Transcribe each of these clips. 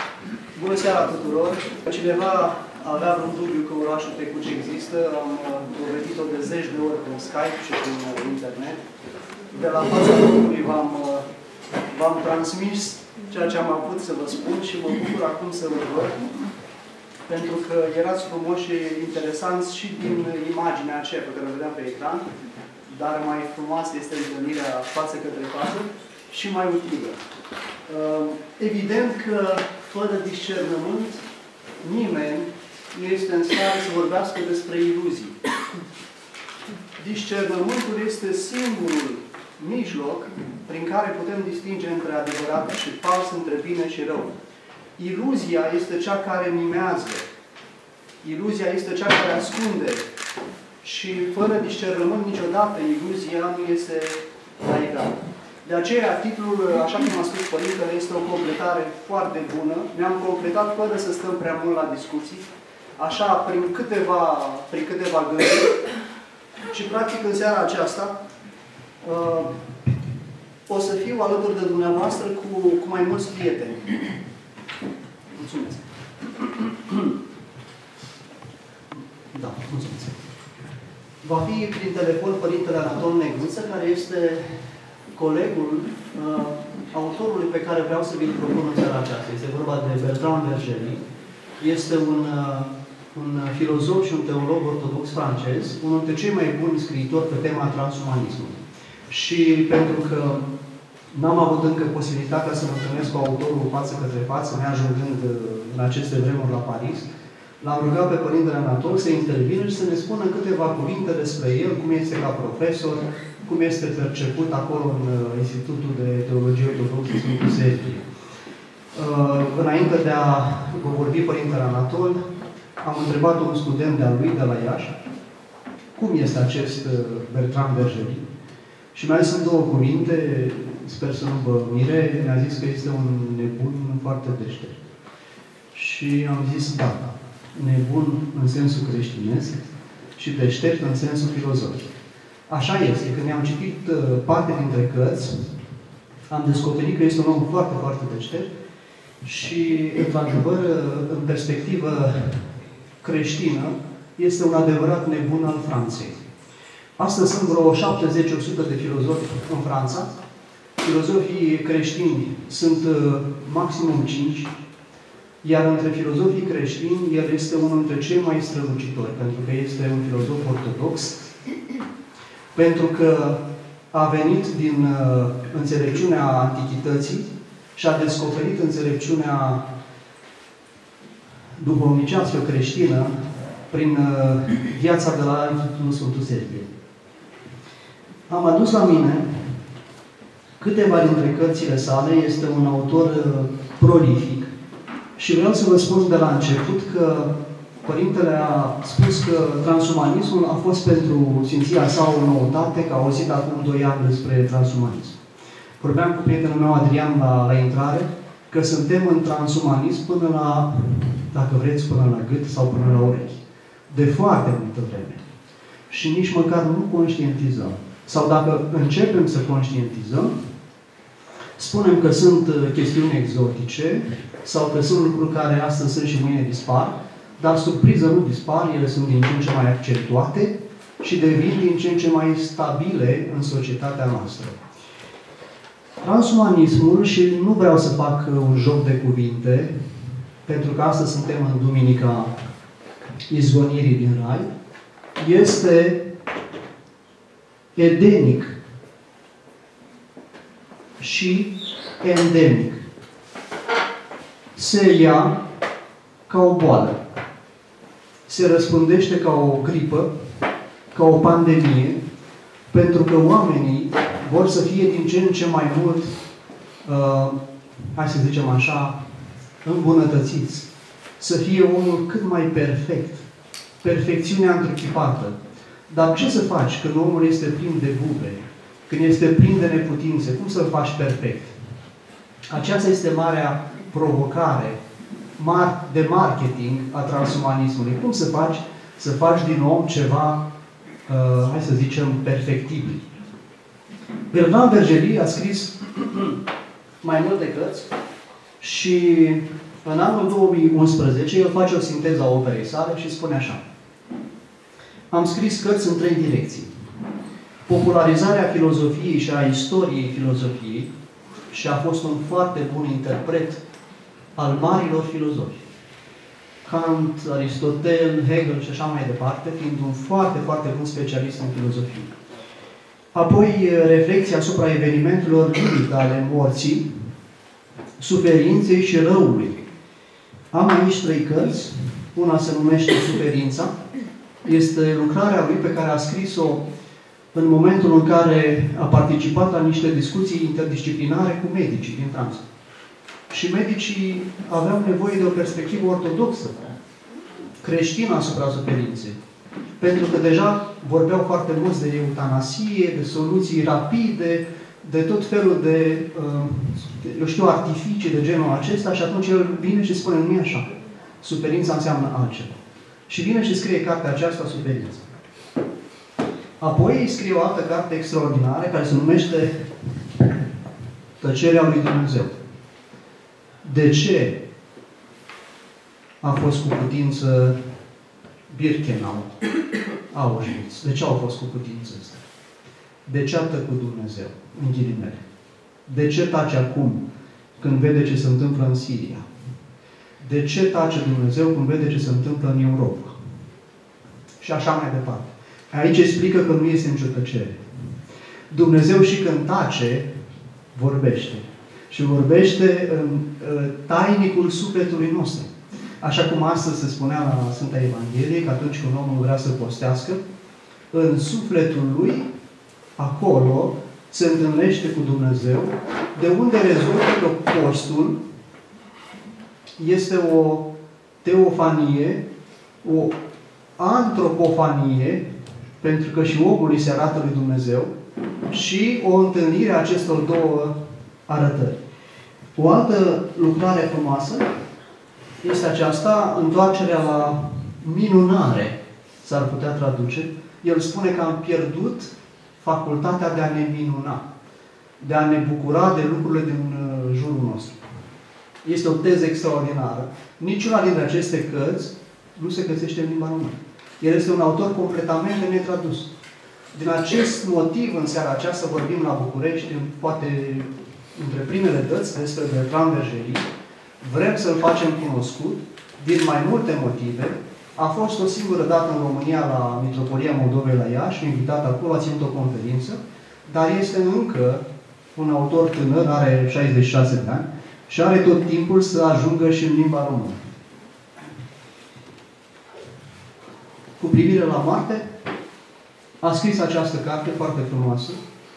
Bună seara tuturor! Cineva avea vreun dubiu că orașul Tecuci există. Am dovedit-o de zeci de ori prin Skype și prin internet. De la fața locului v-am transmis ceea ce am avut să vă spun și mă bucur acum să vă văd, pentru că erați frumoși și interesanți și din imaginea aceea pe care o vedeam pe ecran, dar mai frumoasă este întâlnirea față către față și mai utilă. Evident că, fără discernământ, nimeni nu este în stare să vorbească despre iluzii. Discernământul este singurul mijloc prin care putem distinge între adevărat și fals, între bine și rău. Iluzia este cea care mimează. Iluzia este cea care ascunde. Și fără discernământ, niciodată iluzia nu este la egal. De aceea, titlul, așa cum a spus Părintele, este o completare foarte bună. Ne-am completat fără să stăm prea mult la discuții, așa, prin câteva gânduri. Și, practic, în seara aceasta, o să fiu alături de dumneavoastră cu mai mulți prieteni. Mulțumesc. Da, mulțumesc. Va fi prin telefon Părintele Anatol Negruță, care este colegul autorului pe care vreau să vi-l propun în seara aceasta. Este vorba de Bertrand Vergely. Este un filozof și un teolog ortodox francez, unul dintre cei mai buni scriitori pe tema transumanismului. Și pentru că n-am avut încă posibilitatea să mă întâlnesc cu autorul față către față, neajungând în aceste vremuri la Paris, l-am rugat pe Părintele Anatol să intervină și să ne spună câteva cuvinte despre el, cum este ca profesor, cum este perceput acolo în Institutul de Teologie Ortodoxă Sfântul Serghie. Înainte de a vă vorbi Părintele Anatol, am întrebat un student de-al lui de la Iași cum este acest Bertrand Vergely. Și mai sunt două cuvinte, sper să nu vă mire, mi-a zis că este un nebun foarte deștept. Și am zis, da, nebun în sensul creștinesc și deștept în sensul filozofic. Așa este. Când am citit parte dintre cărți, am descoperit că este un om foarte, foarte deștept și, într-adevăr, în perspectivă creștină, este un adevărat nebun al Franței. Astăzi sunt vreo 70-100 de filozofi în Franța. Filozofii creștini sunt maximum 5, iar între filozofii creștini, el este unul dintre cei mai strălucitori, pentru că este un filozof ortodox, pentru că a venit din înțelepciunea antichității și a descoperit înțelepciunea duhovnicească creștină prin viața de la Institutul Sfântul Serghie. Am adus la mine câteva dintre cărțile sale. Este un autor prolific și vreau să vă spun de la început că Părintele a spus că transumanismul a fost pentru Sfinția sa o noutate, că a auzit acum 2 ani despre transumanism. Vorbeam cu prietenul meu Adrian la intrare că suntem în transumanism până la, dacă vreți, până la gât sau până la urechi. De foarte multă vreme. Și nici măcar nu conștientizăm. Sau dacă începem să conștientizăm, spunem că sunt chestiuni exotice sau că sunt lucruri care astăzi sunt și mâine dispar, dar surpriză nu dispar, ele sunt din ce în ce mai accentuate și devin din ce în ce mai stabile în societatea noastră. Transumanismul, și nu vreau să fac un joc de cuvinte, pentru că astăzi suntem în Duminica Izgonirii din Rai, este edenic și endemic. Se ia ca o boală. Se răspândește ca o gripă, ca o pandemie, pentru că oamenii vor să fie din ce în ce mai mult, hai să zicem așa, îmbunătățiți. Să fie omul cât mai perfect. Perfecțiunea întruchipată. Dar ce să faci când omul este plin de bube? Când este plin de neputințe? Cum să-l faci perfect? Aceasta este marea provocare de marketing a transumanismului. Cum să faci din om ceva, hai să zicem, perfectibil? Bertrand Vergely a scris mai multe cărți și În anul 2011, el face o sinteză a operei sale și spune așa: am scris cărți în 3 direcții. Popularizarea filozofiei și a istoriei filozofiei, și a fost un foarte bun interpret al marilor filozofi. Kant, Aristotel, Hegel și așa mai departe, fiind un foarte, foarte bun specialist în filozofie. Apoi, reflexia asupra evenimentelor limite ale morții, suferinței și răului. Am aici 3 cărți. Una se numește Suferința. Este lucrarea lui pe care a scris-o în momentul în care a participat la niște discuții interdisciplinare cu medicii din Franța. Și medicii aveau nevoie de o perspectivă ortodoxă, creștină asupra suferinței. Pentru că deja vorbeau foarte mulți de eutanasie, de soluții rapide, de tot felul de, eu știu, artificii de genul acesta, și atunci el vine și spune: nu e așa. Suferința înseamnă altceva. Și vine și scrie cartea aceasta, Suferința. Apoi scrie o altă carte extraordinară care se numește Tăcerea lui Dumnezeu. De ce a fost cu putință Birkenau, Auschwitz? De ce au fost cu putință asta? De ce a tăcut Dumnezeu? În ghilimele. De ce tace acum când vede ce se întâmplă în Siria? De ce tace Dumnezeu când vede ce se întâmplă în Europa? Și așa mai departe. Aici explică că nu este nicio tăcere. Dumnezeu și când tace, vorbește. Și vorbește în tainicul sufletului nostru. Așa cum astăzi se spunea la Sfânta Evanghelie, că atunci când omul vrea să postească, în sufletul lui, acolo, se întâlnește cu Dumnezeu, de unde rezultă că postul este o teofanie, o antropofanie, pentru că și omul îi se arată lui Dumnezeu, și o întâlnire a acestor două arătări. O altă lucrare frumoasă este aceasta, întoarcerea la minunare, s-ar putea traduce. El spune că am pierdut facultatea de a ne minuna, de a ne bucura de lucrurile din jurul nostru. Este o teză extraordinară. Niciuna dintre aceste cărți nu se găsește în limba română. El este un autor completamente netradus. Din acest motiv, în seara aceasta, vorbim la București, poate între primele dăți, despre Bertrand Vergerie. Vrem să-l facem cunoscut din mai multe motive. A fost o singură dată în România, la Mitropolia Moldovei la Iași, invitat acolo, a ținut o conferință, dar este încă un autor tânăr, are 66 de ani, și are tot timpul să ajungă și în limba română. Cu privire la moarte, a scris această carte foarte frumoasă,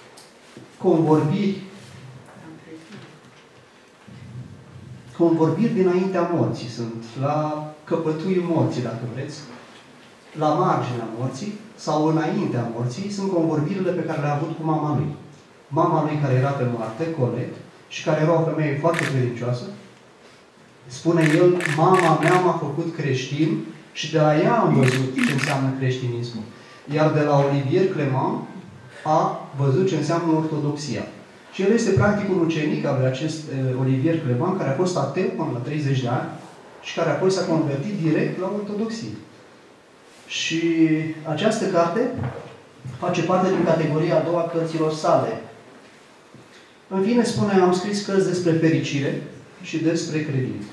Convorbiri dinaintea morții sunt, la căpătuiul morții, dacă vreți, la marginea morții sau înaintea morții, sunt convorbirile pe care le-a avut cu mama lui. Mama lui, care era pe moarte, Colette, și care era o femeie foarte credincioasă, spune el: mama mea m-a făcut creștin și de la ea am văzut ce înseamnă creștinismul. Iar de la Olivier Clement a văzut ce înseamnă ortodoxia. Și el este practic un ucenic al lui acest Olivier Clement, care a fost ateu până la 30 de ani și care apoi s-a convertit direct la ortodoxie. Și această carte face parte din categoria a doua cărților sale. În fine, spune: am scris cărți despre fericire și despre credință.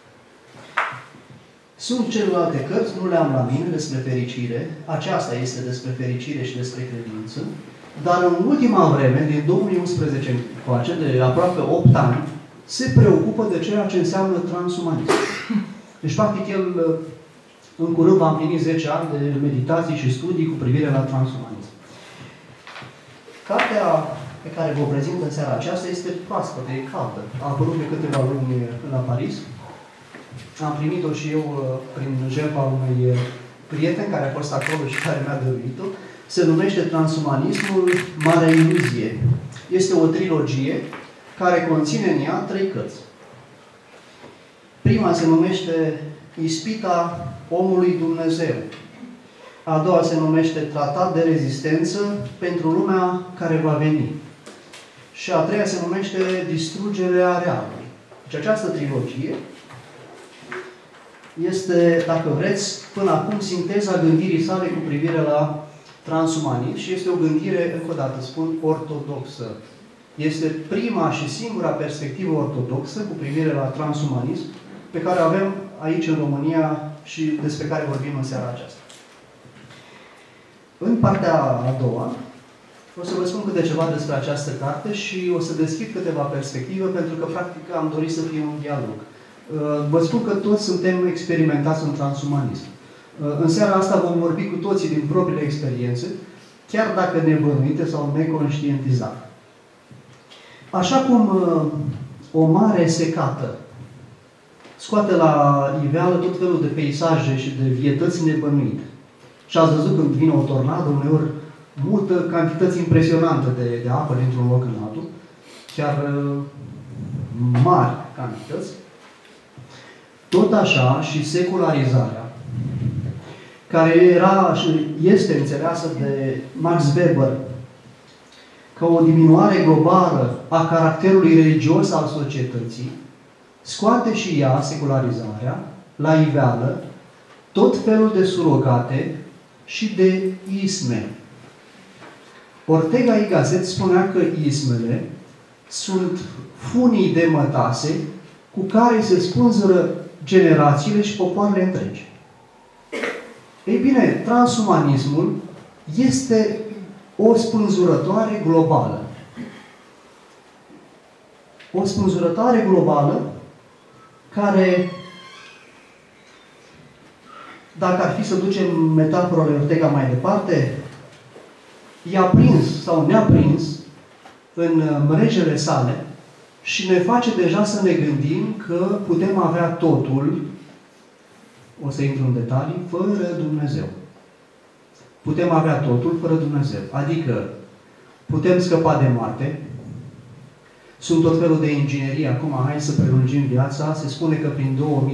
Sunt celelalte cărți, nu le am la mine, despre fericire. Aceasta este despre fericire și despre credință. Dar în ultima vreme, din 2011 încoace, de aproape 8 ani, se preocupă de ceea ce înseamnă transumanism. Deci, practic, el în curând va împlini 10 ani de meditații și studii cu privire la transumanism. Cartea pe care vă prezint în seara aceasta este proaspătă, e caldă. A apărut de câteva luni la Paris. Am primit-o și eu prin jertfa unui prieten care a fost acolo și care mi-a dăruit-o. Se numește Transumanismul, Marea Iluzie. Este o trilogie care conține în ea 3 cărți. Prima se numește Ispita omului Dumnezeu. A doua se numește Tratat de rezistență pentru lumea care va veni. Și a treia se numește Distrugerea realului. Deci această trilogie este, dacă vreți, până acum, sinteza gândirii sale cu privire la transumanism și este o gândire, încă o dată spun, ortodoxă. Este prima și singura perspectivă ortodoxă cu privire la transumanism pe care o avem aici în România și despre care vorbim în seara aceasta. În partea a doua, o să vă spun câte ceva despre această carte și o să deschid câteva perspective, pentru că, practic, am dorit să fie un dialog. Vă spun că toți suntem experimentați în transumanism. În seara asta vom vorbi cu toții din propriile experiențe, chiar dacă nebănuite sau neconștientizate. Așa cum o mare secată scoate la iveală tot felul de peisaje și de vietăți nebănuite. Și ați văzut când vine o tornadă, uneori mută cantități impresionante de apă dintr-un loc în altul, chiar mari cantități. Tot așa și secularizarea, care era și este înțeleasă de Max Weber ca o diminuare globală a caracterului religios al societății, scoate și ea, secularizarea, la iveală tot felul de surogate și de isme. Ortega y Gasset spunea că ismele sunt funii de mătase cu care se spânzură generațiile și popoarele întregi. Ei bine, transumanismul este o spânzurătoare globală. O spânzurătoare globală care, dacă ar fi să ducem metafora lui Ortega mai departe, i-a prins sau ne-a prins în mrejele sale și ne face deja să ne gândim că putem avea totul, o să intru în detalii, fără Dumnezeu. Putem avea totul fără Dumnezeu. Adică putem scăpa de moarte. Sunt tot felul de inginerie. Acum, hai să prelungim viața. Se spune că prin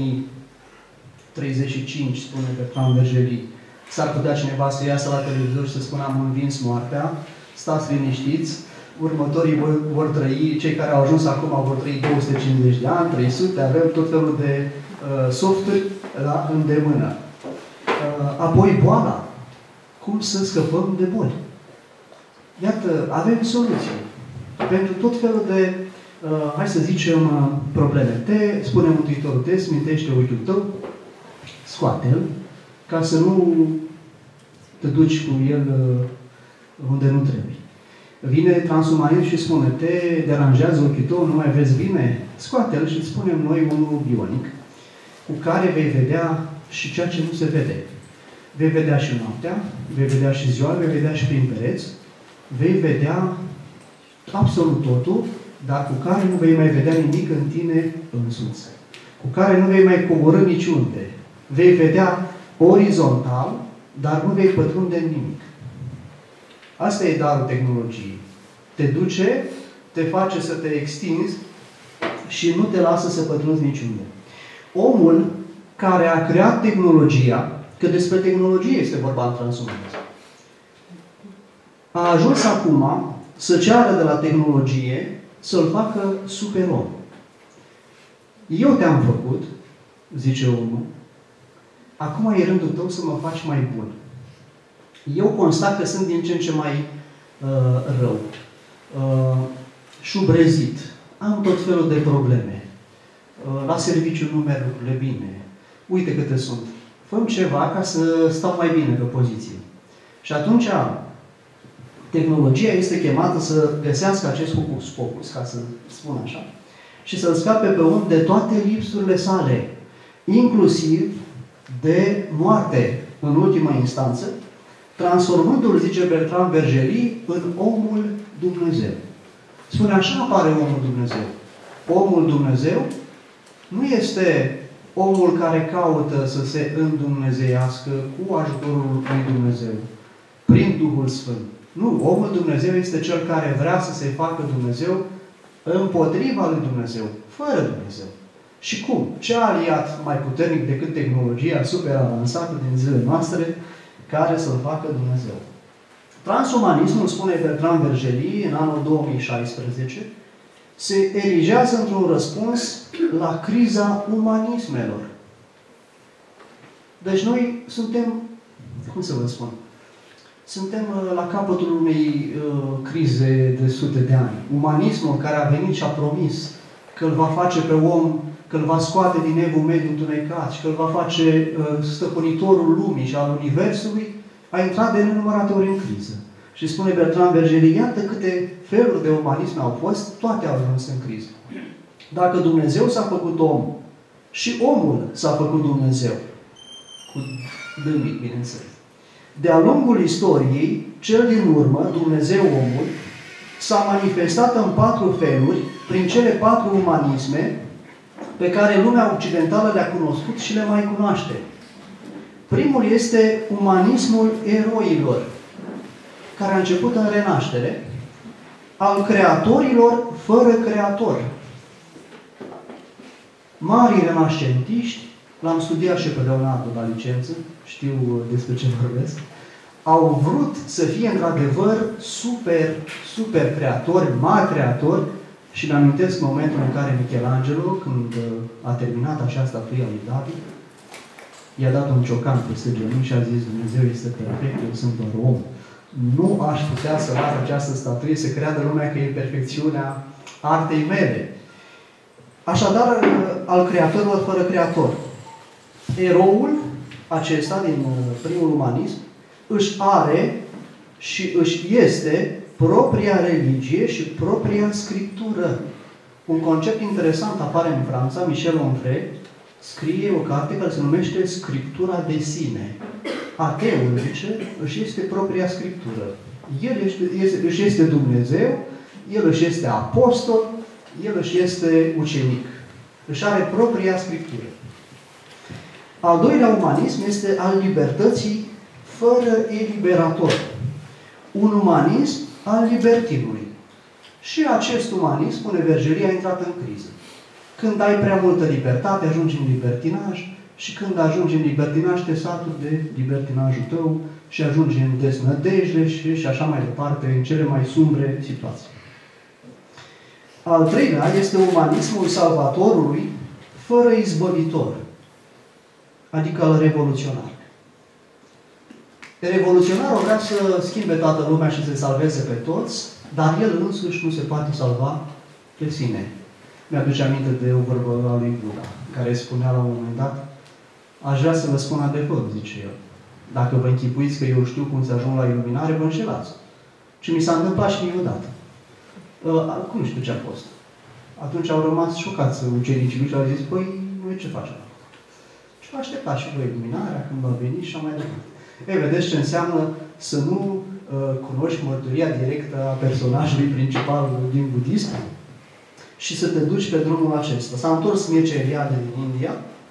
2035, spune Bertrand Vergely, s-ar putea cineva să iasă la televizor și să spună am învins moartea. Stați liniștiți. Următorii vor trăi, cei care au ajuns acum vor trăi 250 de ani, 300, avem tot felul de softuri la îndemână. Apoi boala. Cum să scăpăm de boli? Iată, avem soluții pentru tot felul de, hai să zicem, probleme. Spune Mântuitorul, te smintește ochiul tău, scoate-l, ca să nu te duci cu el unde nu trebuie. Vine transumanism și spune, te deranjează ochiul tău, nu mai vezi bine? Scoate-l și îți spunem noi unul bionic, cu care vei vedea și ceea ce nu se vede. Vei vedea și noaptea, vei vedea și ziua, vei vedea și prin pereți, vei vedea absolut totul, dar cu care nu vei mai vedea nimic în tine însuți. Cu care nu vei mai coborî niciunde. Vei vedea orizontal, dar nu vei pătrunde în nimic. Asta e darul tehnologiei. Te duce, te face să te extinzi și nu te lasă să pătrunzi niciunde. Omul care a creat tehnologia, că despre tehnologie este vorba în transumanism, a ajuns acum să ceară de la tehnologie să-l facă superom. Eu te-am făcut, zice omul, acum e rândul tău să mă faci mai bun. Eu constat că sunt din ce în ce mai rău, șubrezit, am tot felul de probleme, la serviciu nu merg lucrurile bine, uite câte sunt. Făm ceva ca să stau mai bine pe poziție. Și atunci tehnologia este chemată să găsească acest hocus pocus, ca să spun așa, și să-l scape pe om de toate lipsurile sale, inclusiv de moarte, în ultimă instanță, transformându-l, zice Bertrand Vergely, în omul Dumnezeu. Spune, așa apare omul Dumnezeu. Omul Dumnezeu nu este omul care caută să se îndumnezeiască cu ajutorul lui Dumnezeu, prin Duhul Sfânt. Nu, omul Dumnezeu este cel care vrea să se facă Dumnezeu împotriva lui Dumnezeu, fără Dumnezeu. Și cum? Ce aliat mai puternic decât tehnologia super avansată din zilele noastre care să-l facă Dumnezeu? Transumanismul, spune Bertrand Vergely, în anul 2016, se erigează într-un răspuns la criza umanismelor. Deci noi suntem, cum să vă spun, suntem la capătul unei crize de sute de ani. Umanismul care a venit și a promis că îl va face pe om, că îl va scoate din evul mediu întunecat și că îl va face stăpânitorul lumii și al universului, a intrat de nenumărate ori în criză. Și spune Bertrand Vergely, iată câte feluri de umanisme au fost, toate au ajuns în criză. Dacă Dumnezeu s-a făcut om și omul s-a făcut Dumnezeu, cu dâmbic, bineînțeles. De-a lungul istoriei, cel din urmă, Dumnezeu omul, s-a manifestat în 4 feluri, prin cele 4 umanisme pe care lumea occidentală le-a cunoscut și le mai cunoaște. Primul este umanismul eroilor, care a început în renaștere, al creatorilor fără creator. Marii renascentiști, l-am studiat și pe Leonardo la licență, știu despre ce vorbesc, au vrut să fie într-adevăr super creatori, mari creatori, și mi-amintesc momentul în care Michelangelo, când a terminat așa statuia lui David, i-a dat un ciocan peste genunchi și a zis, Dumnezeu este perfect, eu sunt doar om. Nu aș putea să las această statuie să creadă lumea că e perfecțiunea artei mele. Așadar, al creatorilor fără creator. Eroul acesta, din primul umanism, își are și își este propria religie și propria scriptură. Un concept interesant apare în Franța. Michel Onfray scrie o carte care se numește Scriptura de sine. Ateul, zice, își este propria scriptură. El își este Dumnezeu, el își este apostol, el își este ucenic. Își are propria scriptură. Al doilea umanism este al libertății fără eliberator. Un umanism al libertinului. Și acest umanism, spune Vergely, a intrat în criză. Când ai prea multă libertate, ajungi în libertinaj și când ajungi în libertinaj, te saturi de libertinajul tău și ajungi în desnădejde și așa mai departe, în cele mai sumbre situații. Al treilea este umanismul salvatorului fără izbăvitor, adică al revoluționar. Revoluționarul vrea să schimbe toată lumea și să salveze pe toți, dar el însuși nu se poate salva pe sine. Mi-aduce aminte de o vorbă a lui Buddha, care spunea la un moment dat, aș vrea să vă spun adevărul, zice el. Dacă vă închipuiți că eu știu cum să ajung la iluminare, vă înșelați. Și mi s-a întâmplat și mie odată. Cum știu ce a fost? Atunci au rămas șocați ucenicii lui și au zis, păi, noi ce facem? Și vă așteptați și voi iluminarea, când va veni și așa mai departe. Ei, vedeți ce înseamnă să nu cunoști mărturia directă a personajului principal din budism și să te duci pe drumul acesta. S-a întors Mircea Eliade din India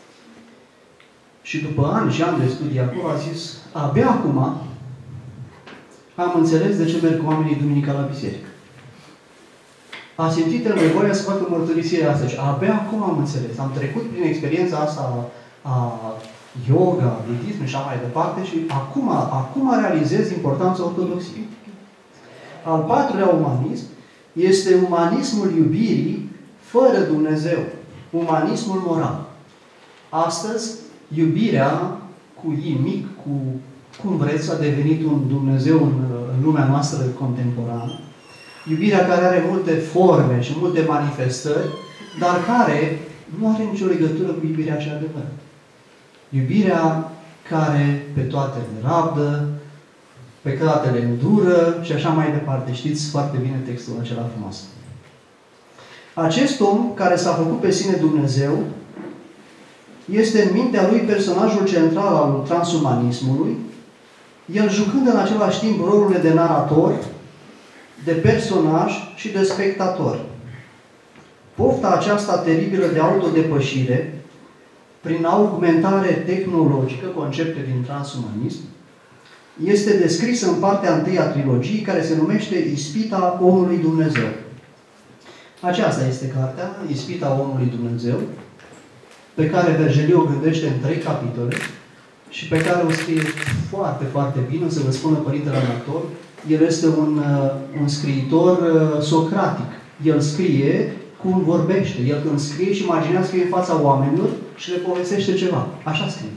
și după ani și ani de studii acolo a zis, abia acum am înțeles de ce merg oamenii duminica la biserică. A simțit el nevoia să facă mărturisirea asta și abia acum am înțeles. Am trecut prin experiența asta a yoga, budism și așa mai departe și acum realizez importanța ortodoxiei. Al patrulea umanism este umanismul iubirii fără Dumnezeu. Umanismul moral. Astăzi, iubirea cu I mic, cu cum vreți, a devenit un Dumnezeu în lumea noastră contemporană. Iubirea care are multe forme și multe manifestări, dar care nu are nicio legătură cu iubirea cea adevărată. Iubirea care pe toate le rabdă, pe toate le îndură și așa mai departe. Știți foarte bine textul acela frumos. Acest om care s-a făcut pe sine Dumnezeu este în mintea lui personajul central al transumanismului, el jucând în același timp rolurile de narator, de personaj și de spectator. Pofta aceasta teribilă de autodepășire, prin augmentare tehnologică, concepte din transumanism, este descrisă în partea întâi a trilogiei, care se numește Ispita omului Dumnezeu. Aceasta este cartea, Ispita omului Dumnezeu, pe care Vergely o gândește în 3 capitole și pe care o scrie foarte, foarte bine, o să vă spună Părintele Anatol. El este un scriitor socratic. El scrie cum vorbește. El când scrie și imaginează că e în fața oamenilor și le povestește ceva. Așa scrie.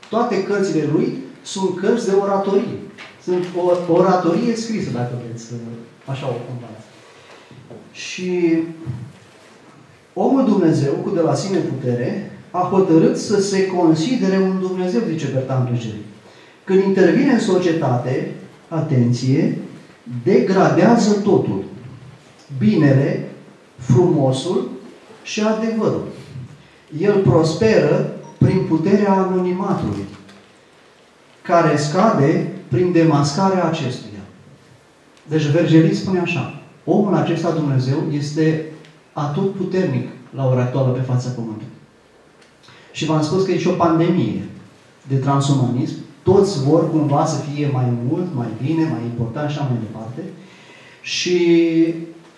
Toate cărțile lui sunt cărți de oratorie. Sunt o oratorie scrisă, dacă vreți, așa o comparați. Și omul Dumnezeu, cu de la sine putere, a hotărât să se considere un Dumnezeu, zice Bertrand Russell. Când intervine în societate, atenție, degradează totul. Binele, frumosul și adevărul. El prosperă prin puterea anonimatului, care scade prin demascarea acestuia. Deci Vergeli spune așa: omul acesta, Dumnezeu, este atotputernic la ora actuală pe fața Pământului. Și v-am spus că e și o pandemie de transumanism. Toți vor cumva să fie mai mult, mai bine, mai important și așa mai departe. Și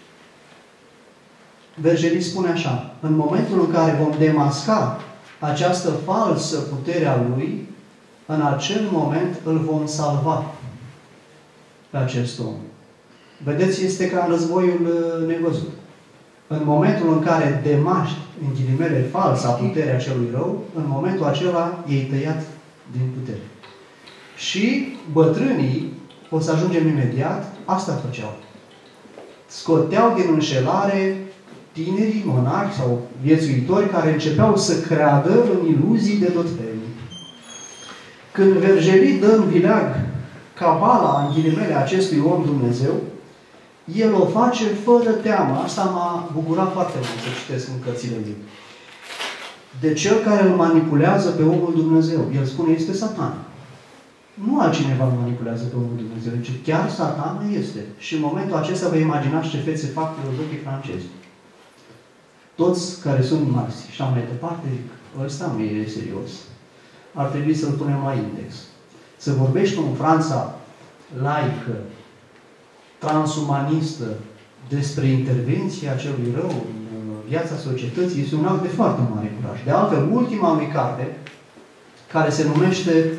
Vergeli spune așa: în momentul în care vom demasca această falsă putere a lui, în acel moment îl vom salva pe acest om. Vedeți, este ca în războiul nevăzut. În momentul în care demaști, în ghilimele, falsa puterea celui rău, în momentul acela ei tăiat din putere. Și bătrânii, o să ajungem imediat, asta făceau. Scoteau din înșelare tinerii, monahi sau viețuitori care începeau să creadă în iluzii de tot felul. Când Vergeli dă în vileag cabala, în ghilimele, acestui om Dumnezeu, el o face fără teamă. Asta m-a bucurat foarte mult să citesc în cărțile lui. De cel care îl manipulează pe omul Dumnezeu. El spune, este Satan. Nu altcineva îl manipulează pe omul Dumnezeu, ci chiar Satan este. Și în momentul acesta vă imaginați ce fețe fac filozofii francezi. Toți care sunt marxi și mai departe, zic, ăsta nu e serios. Ar trebui să-l punem la index. Să vorbești în Franța laică, transumanistă, despre intervenția celui rău în viața societății, este un act de foarte mare curaj. De altfel, ultima lui carte, care se numește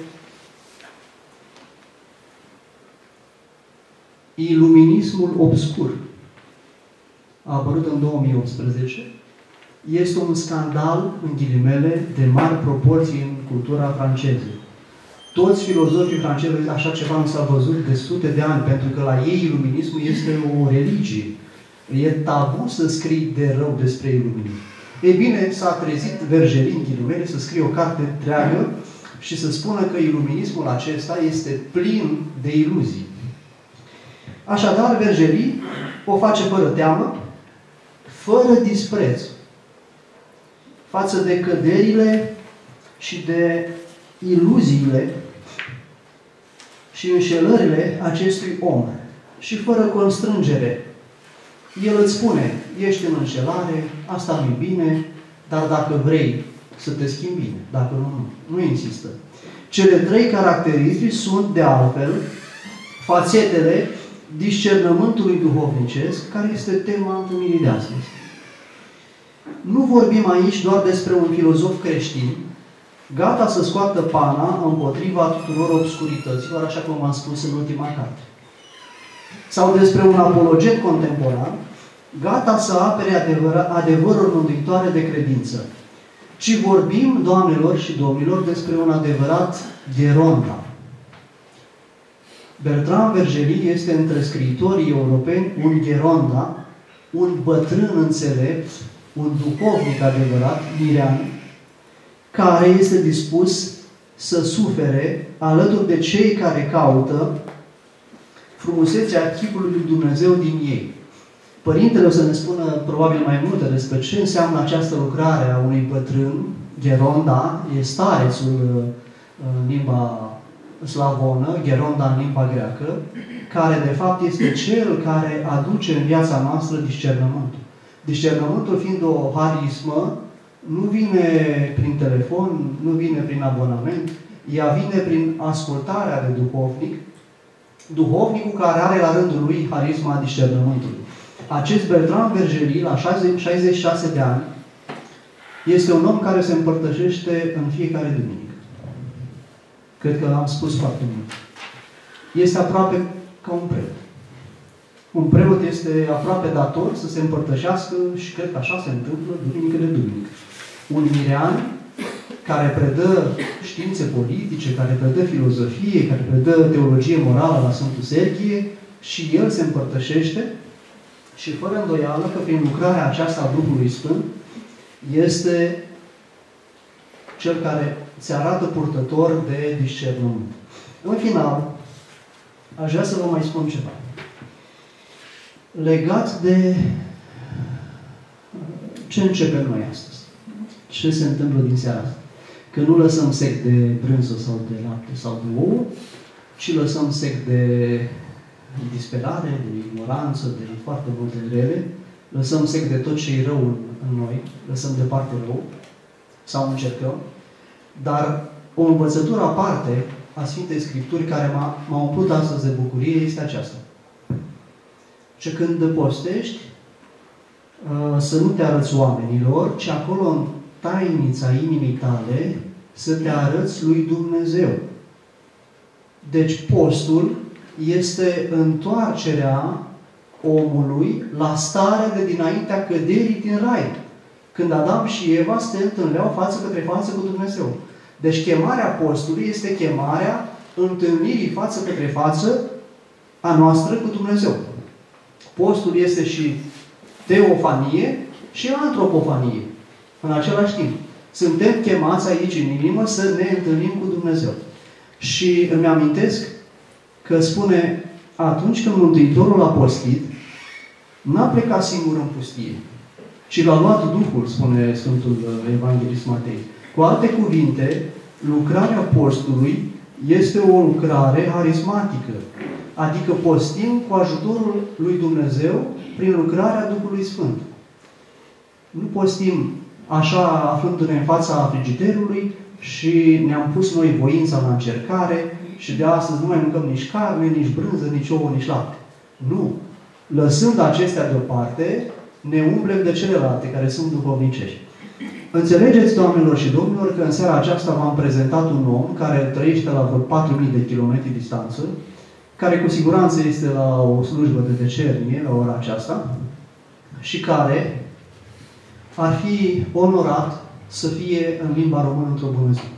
Iluminismul obscur, a apărut în 2018, este un scandal, în ghilimele, de mari proporții în cultura franceză. Toți filozofii francezi, așa ceva nu s-a văzut de sute de ani, pentru că la ei iluminismul este o religie. E tabu să scrii de rău despre iluminism. Ei bine, s-a trezit Vergeli, în ghilimele, să scrie o carte întreagă și să spună că iluminismul acesta este plin de iluzii. Așadar, Vergeli o face fără teamă, fără dispreț față de căderile și de iluziile și înșelările acestui om. Și fără constrângere. El îți spune, ești în înșelare, asta nu-i bine, dar dacă vrei să te schimbi bine, dacă nu, nu. Nu insistă. Cele trei caracteristici sunt, de altfel, fațetele discernământului duhovnicesc, care este tema întâlnirii de astăzi. Nu vorbim aici doar despre un filozof creștin, gata să scoată pana împotriva tuturor obscurităților, așa cum am spus în ultima carte. Sau despre un apologet contemporan, gata să apere adevărul mântuitoare de credință. Ci vorbim, doamnelor și domnilor, despre un adevărat Gheronda. Bertrand Vergeli este între scriitorii europeni un Gheronda, un bătrân înțelept, un duhovnic adevărat, mirean, care este dispus să sufere alături de cei care caută frumusețea chipului lui Dumnezeu din ei. Părintele o să ne spună probabil mai multe despre ce înseamnă această lucrare a unui bătrân, Gheronda, e starețul în limba slavonă, Gheronda în limba greacă, care de fapt este cel care aduce în viața noastră discernământul. Discernământul fiind o harismă, nu vine prin telefon, nu vine prin abonament, ea vine prin ascultarea de duhovnic, duhovnicul care are la rândul lui harisma discernământului. Acest Bertrand Vergeli, la 66 de ani, este un om care se împărtășește în fiecare duminică. Cred că am spus foarte mult. Este aproape ca un preot. Un preot este aproape dator să se împărtășească și cred că așa se întâmplă duminică de duminică. Un mirean care predă științe politice, care predă filozofie, care predă teologie morală la Sfântul Serghie, și el se împărtășește și fără îndoială că prin lucrarea aceasta a Duhului Sfânt este cel care se arată purtător de discernământ. În final, aș vrea să vă mai spun ceva. Legat de ce începem noi astăzi. Ce se întâmplă din seara asta. Că nu lăsăm sec de brânză sau de lapte sau de ouă, ci lăsăm sec de disperare, de ignoranță, de foarte multe rele, lăsăm sec de tot ce e rău în noi, lăsăm departe rău, sau încercăm, dar o învățătură aparte a Sfintei Scripturi care m-a umplut astăzi de bucurie este aceasta. Și când postești, să nu te arăți oamenilor, ci acolo în tainița inimii tale să te arăți lui Dumnezeu. Deci postul este întoarcerea omului la starea de dinaintea căderii din rai. Când Adam și Eva se întâlneau față către față cu Dumnezeu. Deci chemarea postului este chemarea întâlnirii față către față a noastră cu Dumnezeu. Postul este și teofanie și antropofanie. În același timp. Suntem chemați aici în inimă să ne întâlnim cu Dumnezeu. Și îmi amintesc că spune, atunci când Mântuitorul a postit, n-a plecat singur în pustie, ci l-a luat Duhul, spune Sfântul Evanghelist Matei. Cu alte cuvinte, lucrarea postului este o lucrare harismatică. Adică postim cu ajutorul lui Dumnezeu prin lucrarea Duhului Sfânt. Nu postim așa aflându-ne în fața frigiderului și ne-am pus noi voința la încercare și de astăzi nu mai mâncăm nici carne, nici brânză, nici ouă, nici lapte. Nu. Lăsând acestea deoparte, ne umplem de celelalte care sunt duhovnicești. Înțelegeți, doamnelor și domnilor, că în seara aceasta v-am prezentat un om care trăiește la vreo 4.000 de kilometri distanță, care cu siguranță este la o slujbă de decernie la ora aceasta și care ar fi onorat să fie în limba română într-o bună zi.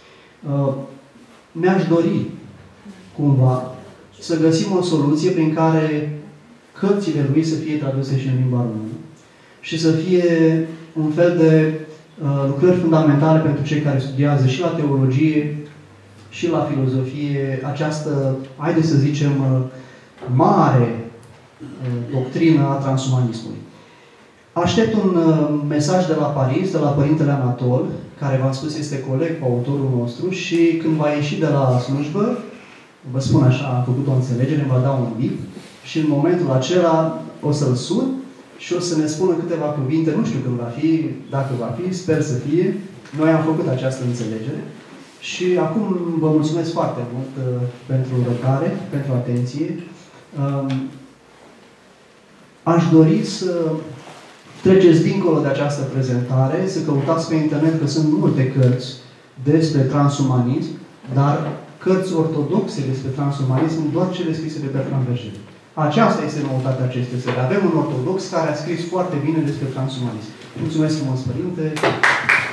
Mi-aș dori, cumva, să găsim o soluție prin care cărțile lui să fie traduse și în limba română și să fie un fel de lucrări fundamentale pentru cei care studiază și la teologie și la filozofie această, haideți să zicem, mare doctrină a transumanismului. Aștept un mesaj de la Paris, de la Părintele Anatol, care, v-am spus, este coleg cu autorul nostru și când va ieși de la slujbă, vă spun așa, am făcut o înțelegere, îmi va da un bip și în momentul acela o să-l sun și o să ne spună câteva cuvinte, nu știu când va fi, dacă va fi, sper să fie. Noi am făcut această înțelegere și acum vă mulțumesc foarte mult pentru răbdare, pentru atenție. Aș dori să treceți dincolo de această prezentare, să căutați pe internet, că sunt multe cărți despre transumanism, dar cărți ortodoxe despre transumanism, doar cele scrise de Bertrand Verger. Aceasta este noutatea acestei serii. Avem un ortodox care a scris foarte bine despre transumanism. Mulțumesc frumos, Părinte!